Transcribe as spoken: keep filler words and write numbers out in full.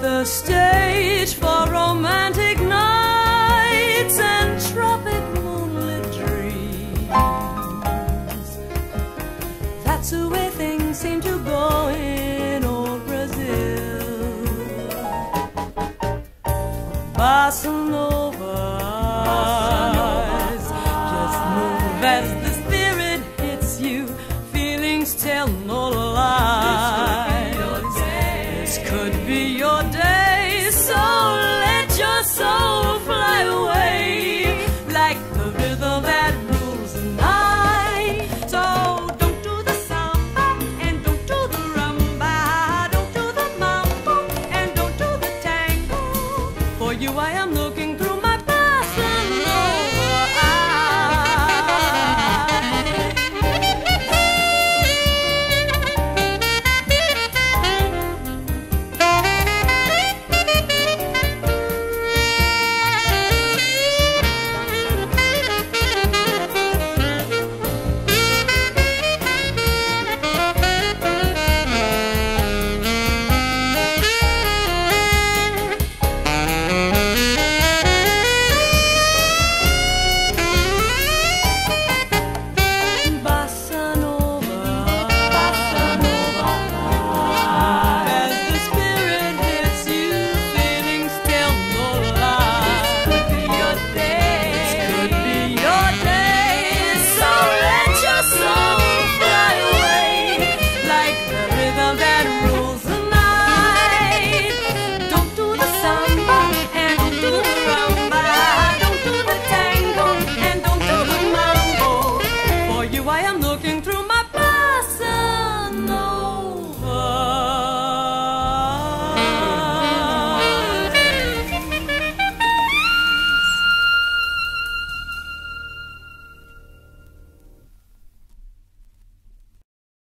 the stage for romantic nights and tropic moonlit dreams. That's the way things seem to go in old Brazil. Bossa Nova, just move as the spirit hits you. Feelings tell no lies. This could be your day, so let your soul fly away like the rhythm that rules the night. So don't do the samba and don't do the rumba, don't do the mambo and don't do the tango. For you I am